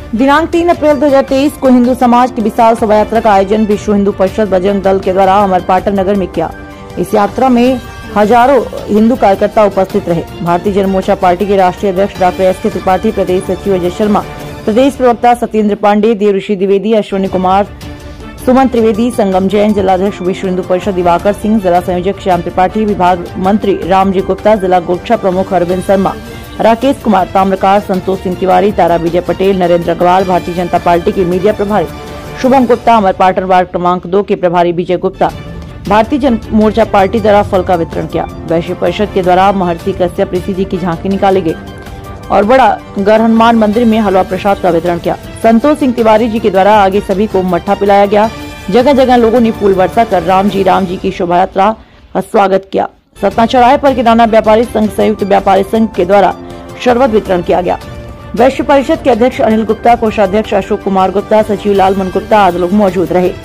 दिनांक 3 अप्रैल 2023 को हिंदू समाज की विशाल शोभा यात्रा का आयोजन विश्व हिंदू परिषद बजरंग दल के द्वारा अमरपाटन नगर में किया। इस यात्रा में हजारों हिंदू कार्यकर्ता उपस्थित रहे। भारतीय जन मोर्चा पार्टी के राष्ट्रीय अध्यक्ष डॉक्टर एस.के. त्रिपाठी, प्रदेश सचिव अजय शर्मा, प्रदेश प्रवक्ता सत्येंद्र पांडे, देवऋषि द्विवेदी, अश्विनी कुमार, सुमन त्रिवेदी, संगम जैन, जिलाध्यक्ष विश्व हिंदू परिषद दिवाकर सिंह, जिला संयोजक श्याम त्रिपाठी, विभाग मंत्री रामजी गुप्ता, जिला गोरक्षा प्रमुख अरविंद शर्मा, राकेश कुमार, ताम्रकार, संतोष सिंह तिवारी, तारा विजय पटेल, नरेंद्र अग्रवाल, भारतीय जनता पार्टी के मीडिया प्रभारी शुभम गुप्ता, अमरपाटन वार्ड क्रमांक 2 के प्रभारी विजय गुप्ता, भारतीय जन मोर्चा पार्टी द्वारा फल का वितरण किया। वैश्य परिषद के द्वारा महर्षि कश्यप ऋषि जी की झांकी निकाली गई और बड़ा गढ़ हनुमान मंदिर में हलवा प्रसाद का वितरण किया। संतोष सिंह तिवारी जी के द्वारा आगे सभी को मट्ठा पिलाया गया। जगह जगह लोगों ने फूल बरसा कर राम जी की शोभा यात्रा का स्वागत किया। सतना चौराहे पर किराना व्यापारी संघ संयुक्त व्यापारी संघ के द्वारा शरबत वितरण किया गया। वैश्य परिषद के अध्यक्ष अनिल गुप्ता, कोषाध्यक्ष अशोक कुमार गुप्ता, सचिव लालमन गुप्ता आदि लोग मौजूद रहे।